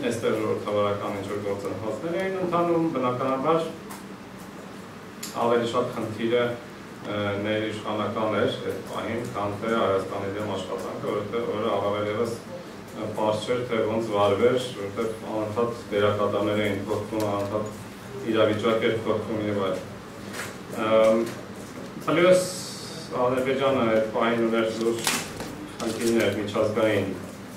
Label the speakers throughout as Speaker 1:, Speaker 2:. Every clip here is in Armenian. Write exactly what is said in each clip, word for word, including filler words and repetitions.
Speaker 1: այստեղ ժողովրդավարական ինչ-որ գործընթացներ էին ընթանում, բնականաբար ավելի շատ խնդիրը ներիշխանական էր այդ պահին, քան թե Հայաստանի դեմ աշխատանքը, որովհետև որը առավել ևս պարզ չէր, թե ոնց վարվեր, որովհետև անընդհատ դերակատարներ էին փոխվում, անընդհատ իրավիճակ էր փոխվում եւ այլն։ Փալիոս Ադրբեջանը այդ պահին ուներ զուր խնդիրներ միջազգային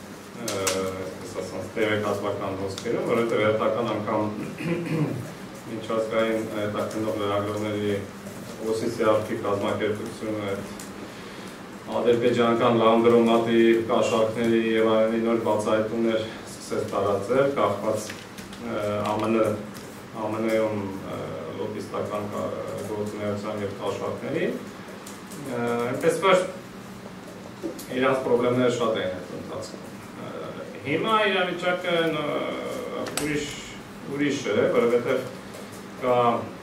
Speaker 1: տեղեկատվական հոսքերում, որովհետև հետական անգամ միջազգային հետաքննող լրագրողների օսիսիալքի կազմակերպությունը ադրբեջանական լանդրոմատի կաշառքների եւ այլնի նոր բացահայտումներ սկսեց տարածել, կախված ԱՄՆ-ում լոբիստական գործունեության եւ կաշառքների, այնպես որ իրանց խնդիրները շատ էին այդ ընթացքում։ Հիմա իրավիճակը ուրիշ ուրիշ է, որովհետև կա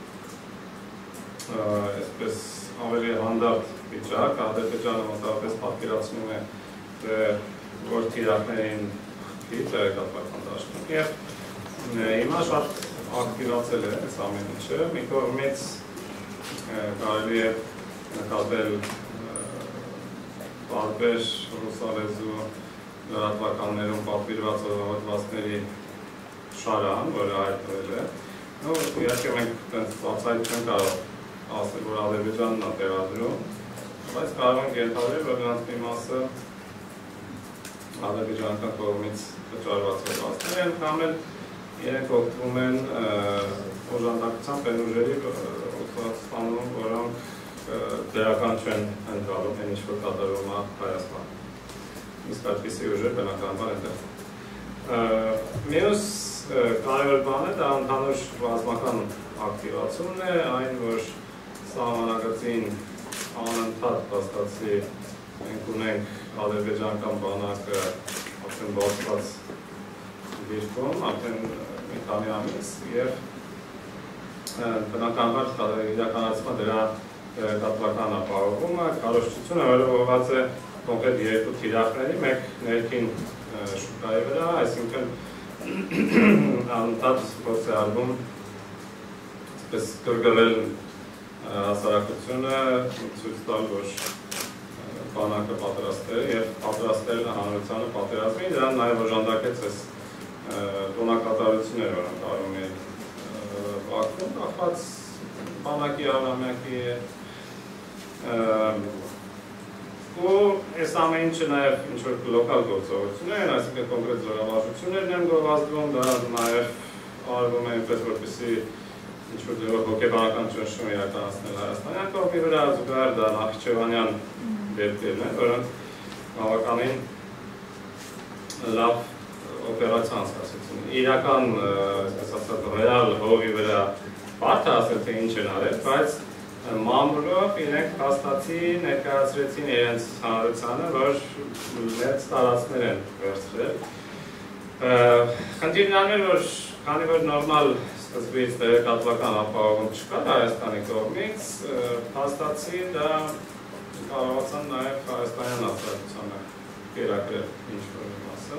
Speaker 1: այսպես ավելի հանդարտ վիճակ, Ադրբեջանը մոտավորապես պատկերացնում է, թե որ թիրախներին տեղեկատվական դաշտում եւ հիմա շատ ակտիվացել է այս ամեն ինչը, մի կողմից կարելի է նկատել տարբեր ռուսալեզու լրատվականներում պատվիրված հոդվածների շարան, որը հայտնվել է, իհարկե մենք բացահայտ չենք կարող ասել, որ Ադրբեջանն է տեղադրում, բայց կարող ենք ենթադրել, որ նրանց մի մասը ադրբեջանական կողմից վճարված հոդվածներ են, կամ էլ իրենք օգտվում են օժանդակությամբ այն ուժերի ստանում, որոնք դրական չեն ընտրալում այն ինչ-որ կատարում է Հայաստանում։ Իսկ այդպիսի ուժեր բնականաբար այնտեղ։ Մյուս կարևոր բանը դա ընդհանուր ռազմական ակտիվացումն է, այն որ սահմանագծին անընդհատ փաստացի մենք ունենք ադրբեջանական բանակը արդեն բացված դիրքում, արդեն մի քանի ամիս եւ բնականաբար իրականացումը դրա տեղեկատվական ապահովումը, քարոզչությունը, որը ուղղված է կոնկրետ երկու թիրախների, մեկ ներքին շուկայի վրա, այսինքն անընդհատ փորձ է արվում այսպես գրգռել հասարակությունը, ցույց տալ, որ բանակը պատրաստ է եւ պատրաստել հանրությանը պատերազմին, դրան նաեւ օժանդակեց այս տոնակատարությունները, որոնք արվում էին Բաքվում, կախված բանակի առամյակի ու այս ամեն ինչը նաև ինչ-որ լոկալ գործողություններ են, այսինքն կոնկրետ զորավարժություններն են գովազդվում, դա նաև արվում է այնպես, որպեսզի ինչ-որ ձևով հոգեբանական ճնշում իրականացնել Հայաստանյան կողմի վրա, զուգահեռ դա նախիջևանյան դեպքերն են, որոնք բավականին լավ օպերացիա անցկացրեցին։ Իրական, այսպես ասած, ռեալ հողի վրա բարդ է ասել, թե ինչ են արել, բայց մամուլով իրենք փաստացի ներկայացրեցին իրենց հանրությանը, որ մեծ տարածքներ են վերցրել։ Խնդիրն այն է, որ քանի որ նորմալ սկզբից տեղեկատվական ապահովում չկար Հայաստանի կողմից, փաստացի դա կարողացան նաև հայաստանյան հասարակությանը կերակրել ինչ-որ մասը։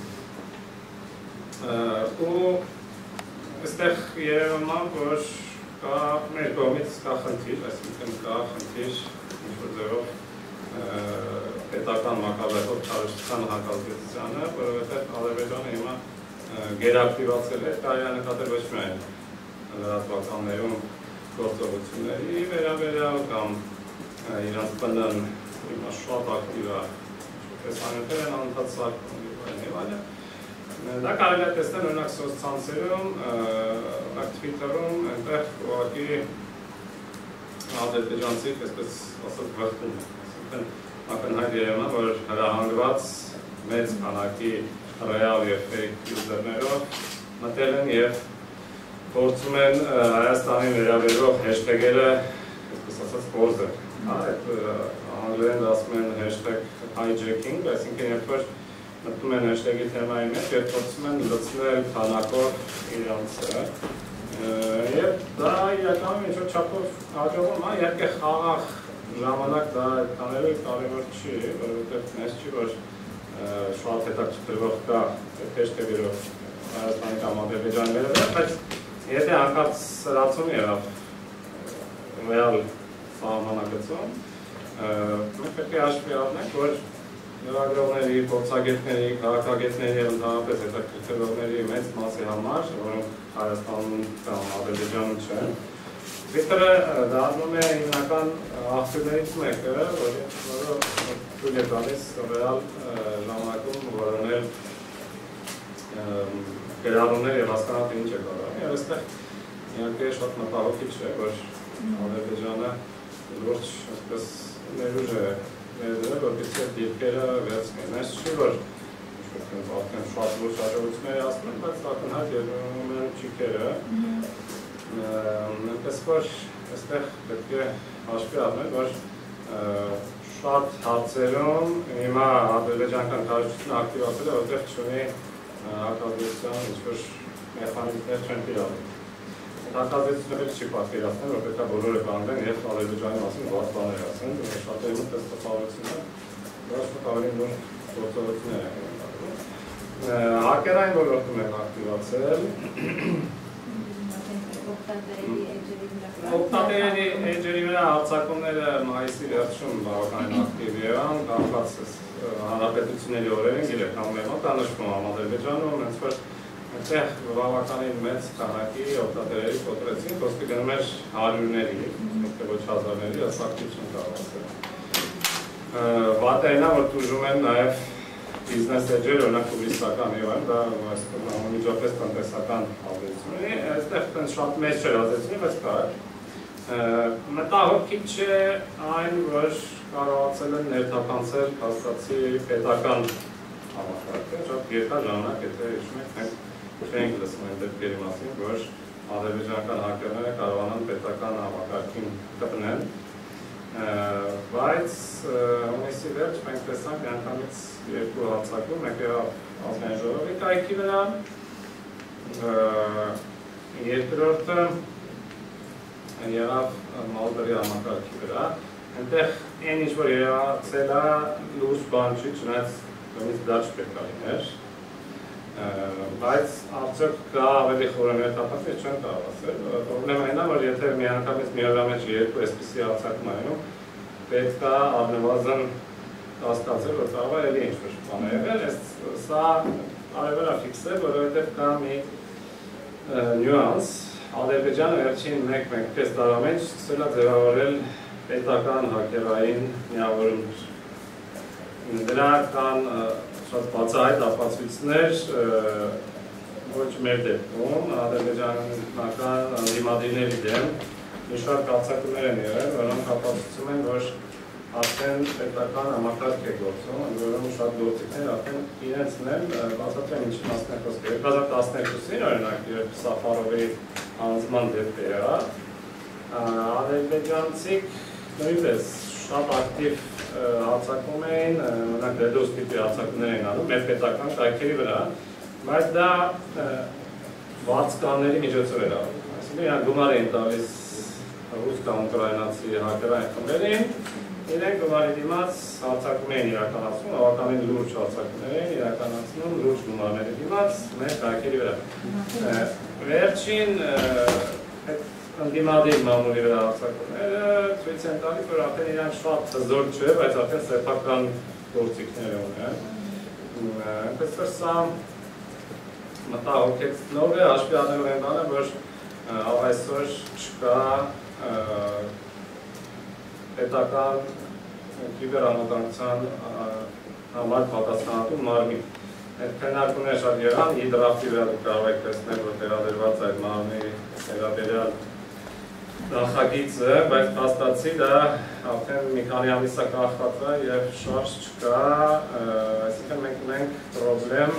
Speaker 1: Ու այստեղ երևում է, որ կա մեր կողմից կա խնդիր, այսինքն կա խնդիր ինչ-որ ձևով պետական մակարդակով քարոզչության հակազդեցությանը, որովհետև Ադրբեջանը հիմա գերակտիվացել է, կարելի է նկատել ոչ միայն լրատվականներում գործողությունների վերաբերյալ կամ իրանց բնան հիմա շատ ակտիվ է, տեսանյութեր են անընդհատ սարքում եւ այլն։ Դա կարելի է տեսնել օրինակ սոցցանցերում, Twitter-ում, այնտեղ ուղղակի ադրբեջանցի, այսպես ասած, վախտում է։ Այսինքն ակնհայտ երևում է, որ հրահանգված մեծ քանակի ռեալ եւ ֆեյք յուզերներով մտել են եւ փորձում են Հայաստանի վերաբերող հեշթեգերը, այսպես ասած, փորձել։ Այդ անգլերեն ասում են hashtag hijacking, այսինքն երբ որ մտնում են հեշթեգի թեմայի մեջ եւ փորձում են լցնել քանակով իրանցը եւ դա իրականում ինչ-որ չափով հաջողվում է, իհարկե խաղաղ ժամանակ դա կանելու կարևոր չի, որովհետեւ նես չի, որ շատ հետաքրքրող կա հեշթեգերով Հայաստանի կամ Ադրբեջանի վերաբերյալ, բայց եթե հանկարծ սրացում եղավ ռեալ սահմանագծում, մենք պետք է հաշվի առնենք, որ լրագրողների, փորձագետների, քաղաքագետների և ընդհանրապես հետաքրքրվողների մեծ մասի համար, որոնք Հայաստանում կամ Ադրբեջանում չեն, Twitter-ը դառնում է հիմնական աղբյուրներից մեկը, որը թույլ է տալիս ռեալ ժամանակում որոնել գրառումներ և հասկանալ ինչ է կարող։ Եվ այստեղ իհարկե շատ մտահոգիչ է, որ Ադրբեջանը լուրջ այսպես ներուժ է ներդրել, որպեսզի այդ դիրքերը վերցնեն։ Այս չի, որ արդեն շատ լուրջ հաջողություններ հասնում, բայց ակնհայտ երևում են ճիգերը։ Նույնպես որ այստեղ պետք է հաշվի առնել, որ շատ հարցերում հիմա ադրբեջանական կառավարությունը ակտիվացել է, որտեղ չունի հակազդեցության ինչ-որ մեխանիզմներ չեն տիրապետում։ Հակազդեցությունը չի պատկերացնել, որ պետք է բոլորը կանգնեն և Ադրբեջանի մասին վատ բաներ ասեն, շատերի մոտ այս տպավորությունը ոչ շատ ավելի նոր գործողություններ են ենթարկվում։ Հակերային ոլորտում են ակտիվացել Օգտատերերի էջերի վրա հարձակումները մայիսի վերջում բավականին ակտիվ եղան, կապված հանրապետությունների օրերին գիրեք համեմատ անշվում Ադրբեջանում, հենց որ այդտեղ բավականին մեծ քանակի օգտատերերի կոտրեցին, խոսքը գնում էր հարյուրների, եթե ոչ հազարների, ըստ ակտիվ չեն կարողացել։ Վատը այնա, որ տուժում են նաև բիզնես էջեր, օրինակ տուրիստական եւ այլն, դա անմիջապես տնտեսական ազդեցություն ունի, այստեղ շատ մեծ չէր ազդեցությունը, բայց կար։ Մտահոգիչ է այն, որ կարողացել են ներթափանցել փաստացի պետական համակարգը, շատ երկար ժամանակ, եթե հիշում եք, մենք չենք լսում այն դեպքերի մասին, որ ադրբեջանական հակերները կարողանան պետական համակարգին կպնեն, բայց հունիսի վերջ մենք տեսանք անգամից երկու հարձակում, մեկը ազգային ժողովի կայքի վրա, երկրորդը եղավ Մալդերի համակարգի վրա, այնտեղ այն ինչ որ եղացել է լուրջ բան չի, չնայած դրանից դա չպետք է լիներ, բայց արդյոք կա ավելի խորը ներթափանցել, չեն կարողացել։ Պրոբլեմը այն է, որ եթե միանգամից մի օրվա մեջ երկու այսպիսի հարձակում այնում, պետք է առնվազն կասկածել, որ կարող է էլի ինչ-որ բան է եղել, սա կարևոր է ֆիքսել, որովհետև կա մի նյուանս, Ադրբեջանը վերջին մեկ-մեկ-կես տարվա մեջ սկսել է ձևավորել պետական հակերային միավորումներ։ Դրա կան շատ բացահայտ ապացույցներ, ոչ մեր դեպքում, ադրբեջանական ընդդիմադիրների դեմ մի շարք հարձակումներ են եղել, որոնք ապացուցում են, որ արդեն պետական համակարգ է գործում, ընդ որում շատ գործիքներ արդեն իրենցն են, բացատրեմ ինչի մասն է խոսքը։ երկու հազար տասներկուսին օրինակ, երբ Սաֆարովի հանձնման դեպք եղավ, ադրբեջանցիք նույնպես շատ ակտիվ հարձակում էին, օրինակ դեդոս տիպի հարձակումներ էին անում մեր պետական կայքերի վրա, բայց դա վարձկանների միջոցով էր անում, այսինքն իրանք գումար էին տալիս ռուս կամ ուկրաինացի հակերային խմբերին, իրենք գումարի դիմաց հարձակում էին իրականացնում, բավականին լուրջ հարձակումներ էին իրականացնում լուրջ գումարների դիմաց մեր կայքերի վրա։ Վերջին ընդդիմադիր մամուլի վրա հարձակումները ցույց են տալիս, որ արդեն իրանք շատ հզոր չէ, բայց արդեն սեփական գործիքներ ունեն։ Այնպես որ սա մտահոգեցնող է, հաշվի առնելով այն բանը, որ այսօր չկա պետական կիբերանվտանգության համար պատասխանատու մարմին։ Այդ քննարկումները շատ եղան, իդրաֆտի վրա դուք կարող եք տեսնել, որ վերաբերված այդ մարմնի վերաբերյալ նախագիծը, բայց փաստացի դա արդեն մի քանի ամիս է կախված է եւ շարժ չկա, այսինքն մենք ունենք պրոբլեմ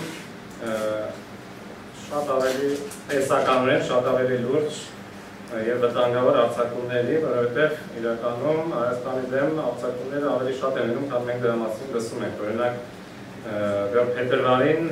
Speaker 1: շատ ավելի տեսականորեն, շատ ավելի լուրջ եւ վտանգավոր արձակումների, որովհետեւ իրականում Հայաստանի դեմ արձակումները ավելի շատ են լինում, քան մենք դրա մասին լսում ենք։ Օրինակ փետրվարին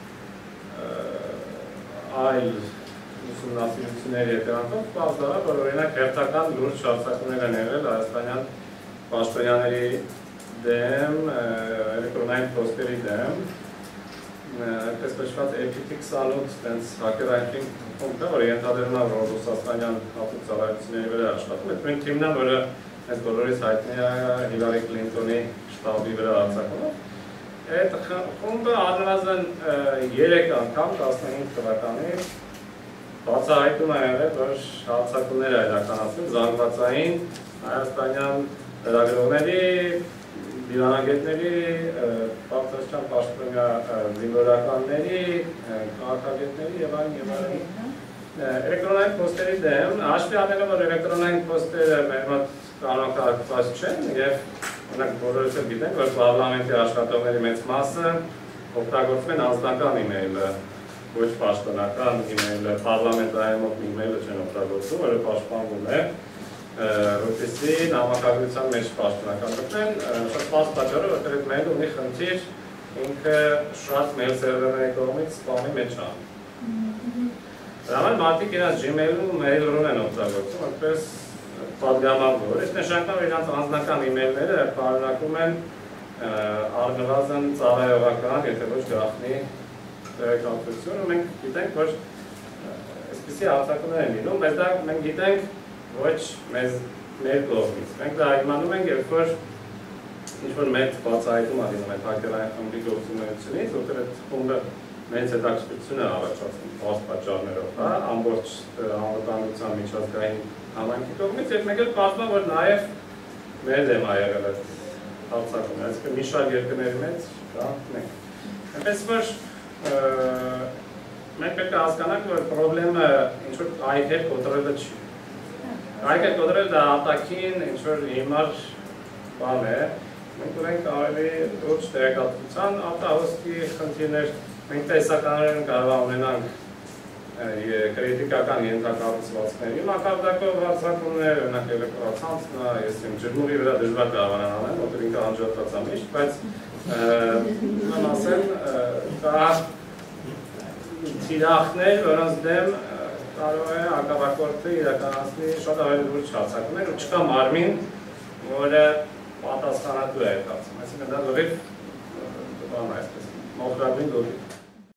Speaker 1: այլ ուսումնասիրությունների հետևանքով պարզվել է, որ օրինակ հերթական լուրջ հարձակումներ են եղել հայաստանյան պաշտոնյաների դեմ, էլեկտրոնային փոստերի դեմ, այդպես կոչված էպիֆիքսալուց տենց հակերակին ֆոնկցիա, որ ենթադրում է, որ ռուսաստանյան հատուկ ծառայությունների վրա աշխատում է, այդ թիմն է, որը այս բոլորից հայտնի է Հիլարի Քլինտոնի շտաբի վրա արձակումով։ Այդ խումբը առնվազն երեք անգամ տասնհինգ թվականին բացահայտում է եղել, որ հարձակումներ է իրականացնում զանգվածային հայաստանյան լրագրողների, դիվանագետների, պարտության պաշտոնյա զինվորականների, քաղաքագետների եւ այլն եւ այլն։ Էլեկտրոնային փոստերի դեմ, հաշվի առնելով, որ էլեկտրոնային փոստերը մեր մոտ կանոնակարգված չեն եւ օրինակ բոլորս էլ գիտենք, որ պարլամենտի աշխատողների մեծ մասը օգտագործում են անձնական իմեյլը, ոչ պաշտոնական իմեյլը, պարլամենտային իմեյլը չեն օգտագործում, որը պաշտպանվում է, որպեսզի նամակագրության մեջ պաշտոնական գտնեն, շատ բաց պատճառը, որտեղ այդ մեյլը ունի խնդիր, ինքը շատ մեյլ սերվերների կողմից սպամի մեջ է։ Դրա համար մարդիկ իրենց Gmail-ում մեյլերուն են օգտագործում, որպես պատգամավոր, այս նշանակում է իրենց անձնական իմեյլները պարունակում են առնվազն ծառայողական, եթե ոչ գաղտնի տեղեկատվություն, ու մենք գիտենք, որ այսպիսի հարձակումներ են լինում, բայց դա մենք գիտենք ոչ մեզ մեր կողմից։ Մենք դա իմանում ենք, երբ որ ինչ-որ մեծ բացահայտում է լինում այդ հակերային խմբի գործունեությունից, որտեղ այդ խումբը մեծ հետաքրքրություն է առաջացնում բաց պատճառներով, ամբողջ անվտանգության միջազգային համայնքի կողմից, եւ մեկ էլ կարծում եմ, որ նաեւ մեր դեմ է եղել այդ հարձակումը, այսինքն մի շարք երկրների մեջ, դա մենք։ Այնպես որ մենք պետք է հասկանանք, որ խնդրեմը ինչ-որ այգեր կոտրելը չի։ Այգեր կոտրելը դա արտաքին ինչ-որ հիմար բան է, մենք ունենք ավելի լուրջ տեղեկատվության արտահոսքի խնդիրներ, մենք տեսականորեն կարող ունենանք քրիտիկական ենթակառուցվածքների մակարդակով հարձակումներ, օրինակ էլեկտրացանցն է, ես իմ ջրմուղի վրա դժվար կարող եմ անել, որտեղ ինքը անջատված է միշտ, բայց ուրեմն ասեմ, կա թիրախներ, որոնց դեմ կարող է հակառակորդը իրականացնի շատ ավելի լուրջ հարձակումներ ու չկա մարմին, որը պատասխանատու է այդ հարցում, այսինքն դա լրիվ բան է այսպես, մոխրագույն լուրջ